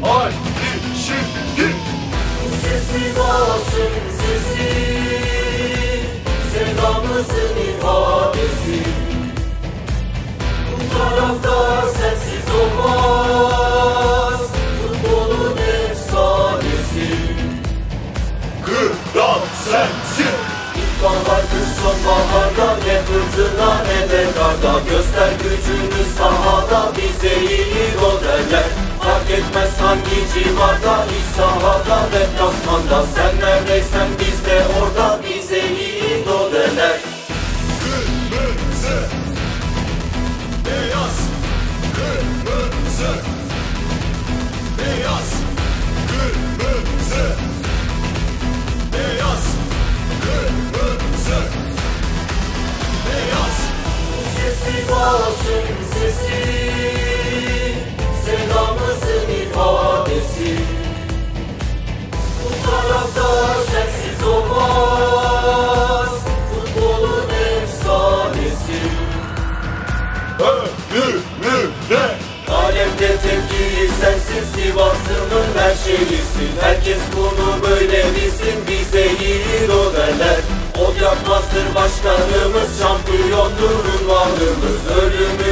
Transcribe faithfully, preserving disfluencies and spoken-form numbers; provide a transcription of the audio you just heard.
Haydi şimdi. Sessiz olsun sesi, sevdamızın ifadesi. Bu taraftar sensiz olmaz, futbolun efsanesi. Kral sensin. İlkbahar kış sonbaharda, ne fırtına ne de karda. Göster gücünü sahada, bize iyi o derler. Fark etmez hangi civarda, iç sahada, deplasmanda. Sen neredeysen biz de orada, bize iyi o derler. Kırmızı, beyaz, kırmızı, beyaz, kırmızı, beyaz, kırmızı, beyaz. Sessiz olsun sesi, sevdamızın ifadesi. Bu taraftar sensiz olmaz, futbolun efsanesi. Ölümüne. Alemde tepkili sensin, Sivaslı'nın her şeyisin. Herkes bunu böyle bilsin, bize yiğit o derler. O yapmazdır başkanımız, şampiyondur unvanımız. Ölümü